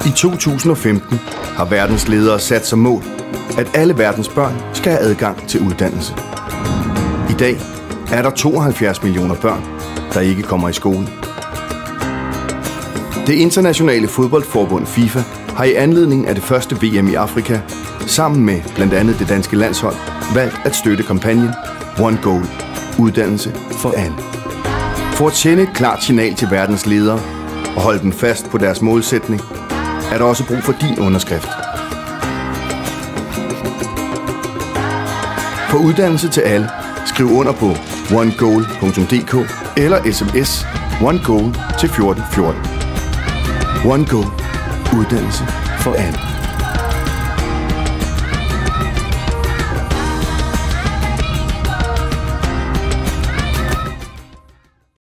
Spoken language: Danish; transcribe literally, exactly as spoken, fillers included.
I to tusind og femten har verdens ledere sat som mål, at alle verdens børn skal have adgang til uddannelse. I dag er der tooghalvfjerds millioner børn, der ikke kommer i skole. Det internationale fodboldforbund FIFA har i anledning af det første V M i Afrika, sammen med blandt andet det danske landshold, valgt at støtte kampagnen One Goal – uddannelse for alle. For at sende et klart signal til verdens ledere og holde dem fast på deres målsætning, er der også brug for din underskrift. For uddannelse til alle, skriv under på one goal punktum d k eller sms OneGoal til fjorten fjorten. One Goal – uddannelse for alle.